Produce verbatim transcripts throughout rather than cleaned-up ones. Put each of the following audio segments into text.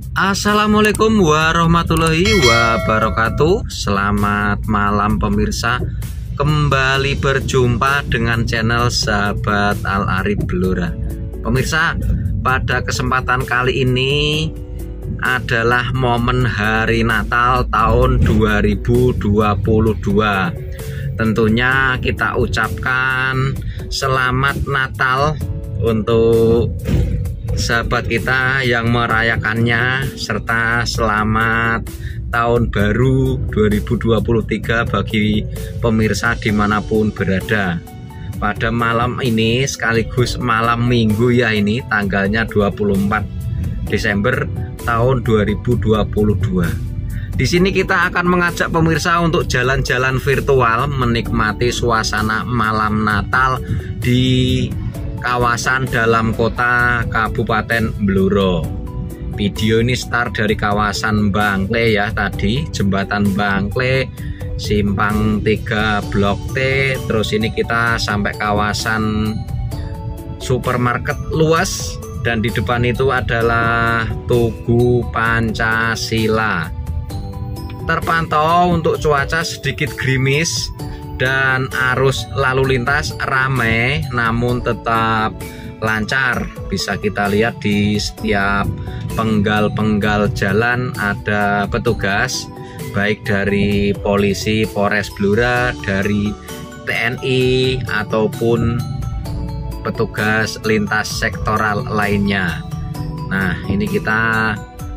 Assalamualaikum warahmatullahi wabarakatuh. Selamat malam pemirsa. Kembali berjumpa dengan channel Sahabat Al-Arif Blora. Pemirsa, pada kesempatan kali ini adalah momen hari Natal tahun dua ribu dua puluh dua. Tentunya kita ucapkan selamat Natal untuk sahabat kita yang merayakannya, serta selamat tahun baru dua ribu dua puluh tiga bagi pemirsa dimanapun berada. Pada malam ini sekaligus malam minggu ya, ini tanggalnya dua puluh empat Desember tahun dua ribu dua puluh dua. Di sini kita akan mengajak pemirsa untuk jalan-jalan virtual menikmati suasana malam Natal di kawasan dalam kota Kabupaten Blora. Video ini start dari kawasan Bangkle ya, tadi jembatan Bangkle, simpang tiga blok T, terus ini kita sampai kawasan supermarket luas, dan di depan itu adalah Tugu Pancasila. Terpantau untuk cuaca sedikit gerimis dan arus lalu lintas ramai namun tetap lancar. Bisa kita lihat di setiap penggal-penggal jalan ada petugas, baik dari polisi Polres Blora, dari T N I ataupun petugas lintas sektoral lainnya. Nah, ini kita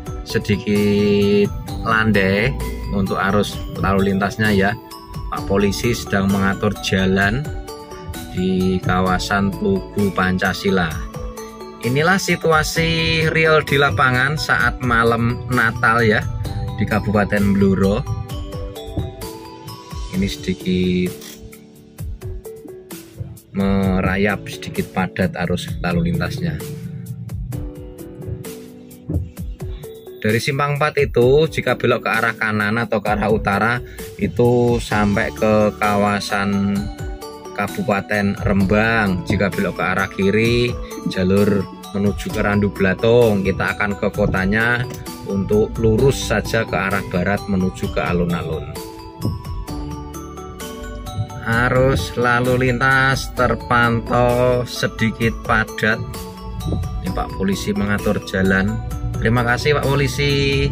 sedikit landai untuk arus lalu lintasnya ya. Pak polisi sedang mengatur jalan di kawasan Tugu Pancasila. Inilah situasi real di lapangan saat malam Natal ya di Kabupaten Blora. Ini sedikit merayap, sedikit padat arus lalu lintasnya. Dari simpang empat itu jika belok ke arah kanan atau ke arah utara itu sampai ke kawasan Kabupaten Rembang. Jika belok ke arah kiri jalur menuju ke Randu Blatung, kita akan ke kotanya untuk lurus saja ke arah barat menuju ke alun-alun. Arus lalu lintas terpantau sedikit padat. Ini Pak polisi mengatur jalan. Terima kasih Pak polisi.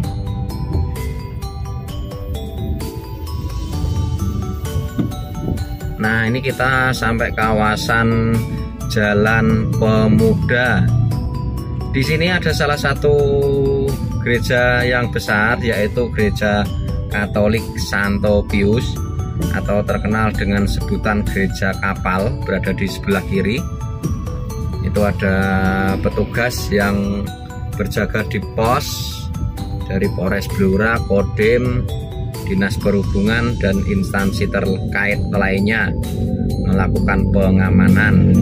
Nah, ini kita sampai kawasan Jalan Pemuda. Di sini ada salah satu gereja yang besar, yaitu Gereja Katolik Santo Pius atau terkenal dengan sebutan Gereja Kapal, berada di sebelah kiri. Itu ada petugas yang berjaga di pos dari Polres Blora, Kodim, Dinas Perhubungan dan instansi terkait lainnya melakukan pengamanan.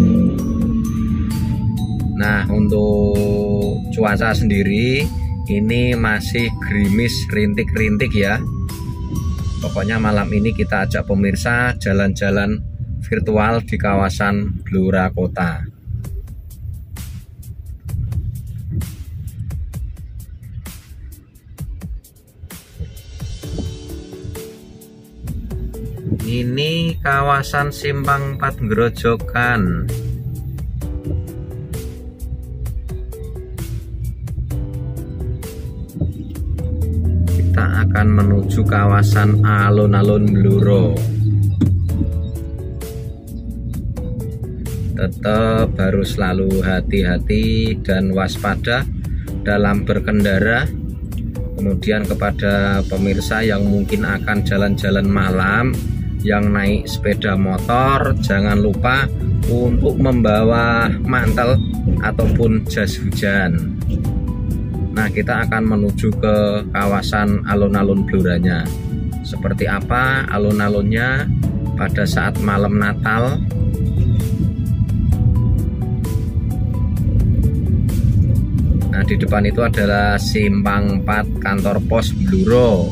Nah, untuk cuaca sendiri ini masih gerimis rintik-rintik ya. Pokoknya malam ini kita ajak pemirsa jalan-jalan virtual di kawasan Blora Kota. Ini kawasan simpang empat Grojogan. Kita akan menuju kawasan alun-alun Blora. Tetap harus selalu hati-hati dan waspada dalam berkendara. Kemudian kepada pemirsa yang mungkin akan jalan-jalan malam, yang naik sepeda motor, jangan lupa untuk membawa mantel ataupun jas hujan. Nah, kita akan menuju ke kawasan alun-alun Bloranya. Seperti apa alun-alunnya pada saat malam Natal? Nah, di depan itu adalah simpang empat kantor pos Blora.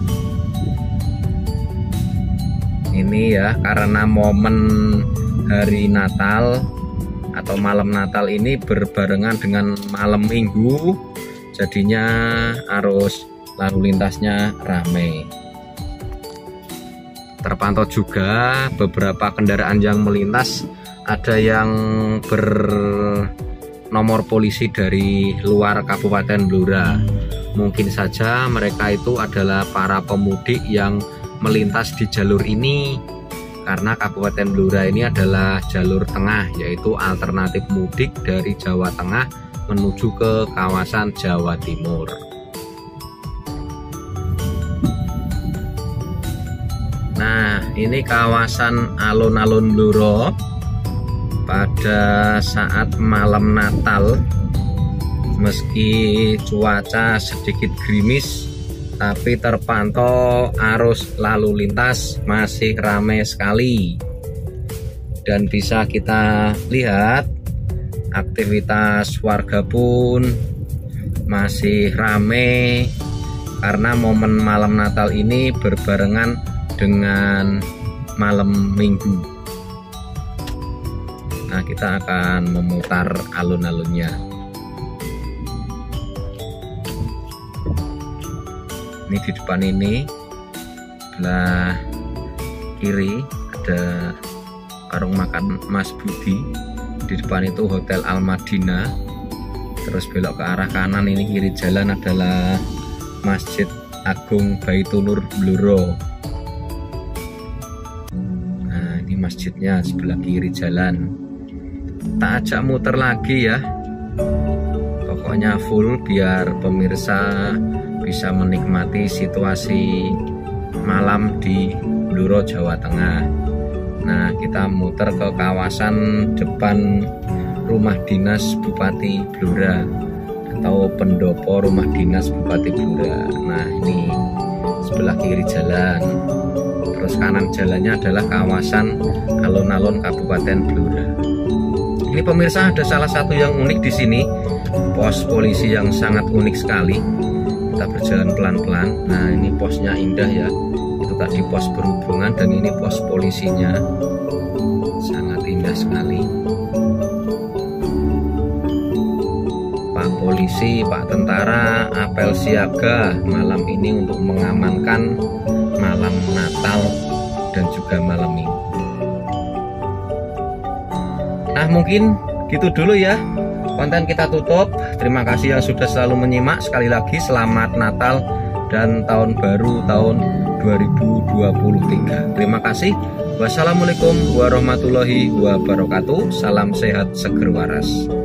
Ini ya, karena momen hari Natal atau malam Natal ini berbarengan dengan malam Minggu, jadinya arus lalu lintasnya ramai. Terpantau juga beberapa kendaraan yang melintas, ada yang bernomor polisi dari luar Kabupaten Blora. Mungkin saja mereka itu adalah para pemudik yang melintas di jalur ini, karena Kabupaten Blora ini adalah jalur tengah, yaitu alternatif mudik dari Jawa Tengah menuju ke kawasan Jawa Timur. Nah, ini kawasan alun-alun Blora pada saat malam Natal. Meski cuaca sedikit gerimis, tapi terpantau arus lalu lintas masih ramai sekali. Dan bisa kita lihat aktivitas warga pun masih ramai, karena momen malam Natal ini berbarengan dengan malam Minggu. Nah, kita akan memutar alun-alunnya. Ini di depan ini, sebelah kiri ada warung makan Mas Budi. Di depan itu Hotel Al Madinah. Terus belok ke arah kanan, ini kiri jalan adalah Masjid Agung Baitunur Blora. Nah, ini masjidnya sebelah kiri jalan. Tak ajak muter lagi ya, pokoknya full biar pemirsa bisa menikmati situasi malam di Blora, Jawa Tengah. Nah, kita muter ke kawasan depan rumah dinas Bupati Blora atau pendopo rumah dinas Bupati Blora. Nah, ini sebelah kiri jalan. Terus kanan jalannya adalah kawasan alun-alun Kabupaten Blora. Ini pemirsa, ada salah satu yang unik di sini, pos polisi yang sangat unik sekali. Kita berjalan pelan-pelan. Nah, ini posnya indah ya. Itu tadi pos perhubungan, dan ini pos polisinya sangat indah sekali. Pak polisi, Pak tentara apel siaga malam ini untuk mengamankan malam Natal dan juga malam Minggu. Nah, mungkin gitu dulu ya konten kita tutup. Terima kasih yang sudah selalu menyimak. Sekali lagi selamat Natal dan tahun baru tahun dua ribu dua puluh tiga. Terima kasih. Wassalamualaikum warahmatullahi wabarakatuh. Salam sehat seger waras.